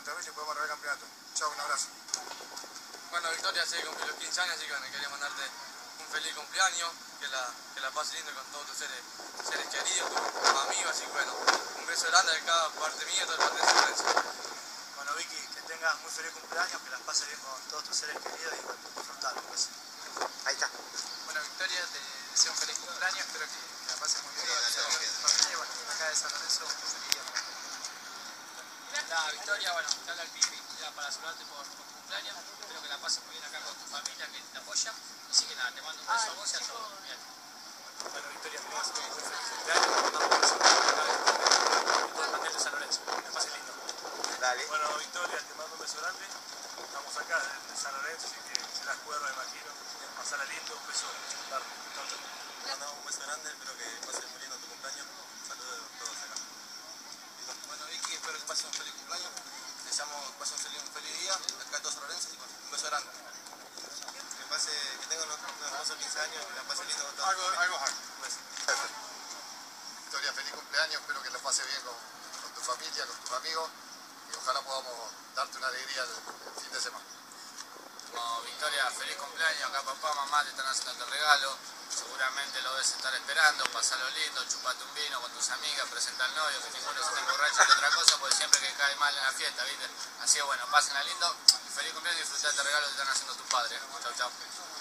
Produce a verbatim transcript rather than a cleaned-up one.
contra Villa y podemos arreglar el campeonato. Chao, un abrazo. Bueno, Victoria se cumplió los quince años, así que bueno, quería mandarte un feliz cumpleaños, que la, que la pases lindo con todos tus seres, seres queridos, tus amigos, así que bueno, un beso grande de cada parte mía y toda parte de San Lorenzo. Bueno, Vicky, que tengas muy feliz cumpleaños, que las pases bien con todos tus seres queridos y disfrutar. Pues. Ahí está. Bueno, Victoria, te deseo un feliz cumpleaños, espero que, que la pases muy bien con la familia, bueno, acá de San Lorenzo, un feliz día para ti. La Victoria, bueno, te habla el Pipi, ya para saludarte por, por tu cumpleaños, espero que la pases muy bien acá con tu familia que te apoya, así que nada, te mando un beso a vos y a todos. Bien. Bueno, Victoria, te vas a un muy feliz cumpleaños, te mandamos un beso acá de todo el plantel de San Lorenzo, que la pases lindo. Dale. Bueno, Victoria, te mando un beso grande. Estamos acá de San Lorenzo, así que se las cuerda, me imagino. Pasarla lindo, un beso largo. Chau, chau. Te mandamos un beso grande, espero que pases muy lindo tu cumpleaños. Saludos a todos acá. Bueno, Vicky, espero que pases un feliz cumpleaños. Deseamos que pases un feliz, un feliz día, acá de todos San Lorenzo, y bueno, un beso grande. Que pase, que tenga unos, unos hermosos quince años, que la pase lindo con todos. Algo, algo hard. Un beso. Victoria, feliz cumpleaños. Espero que lo pases bien con, con tu familia, con tus amigos. Y ojalá podamos darte una alegría el, el fin de semana. Bueno, Victoria, feliz cumpleaños, acá papá, mamá te están haciendo el regalo, seguramente lo debes estar esperando, pasalo lindo, chupate un vino con tus amigas, presenta al novio, que ninguno se te emborrache de otra cosa, porque siempre que cae mal en la fiesta, ¿viste? Así que bueno, pásenla lindo, y feliz cumpleaños y disfrutá este regalo que te están haciendo tus padres. Chau, chau.